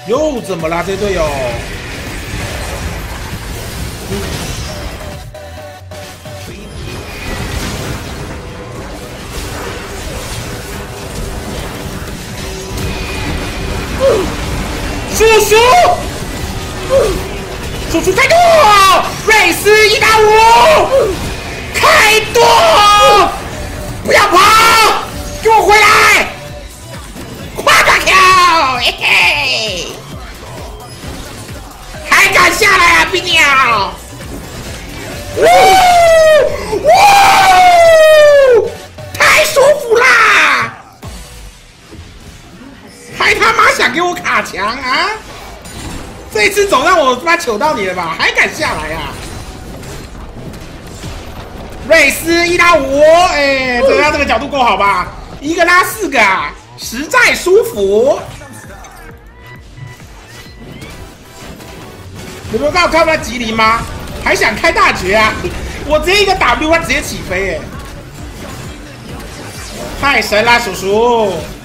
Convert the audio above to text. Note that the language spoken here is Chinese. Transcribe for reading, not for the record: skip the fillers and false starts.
又怎么啦，这队友？叔叔，叔叔开剁！瑞斯1打5，开剁！不要跑，给我回来！夸大 Q， 嘿嘿！还敢下来啊，冰鸟！太舒服啦！还他妈想给我卡墙啊！这一次总让我他妈糗到你了吧？还敢下来啊！瑞斯1打5，哎，这个角度够好吧？一个拉4个啊，实在舒服。你们刚看到吉林吗？还想开大绝啊？我直接一个 W， 他直接起飞，哎，太神啦，叔叔！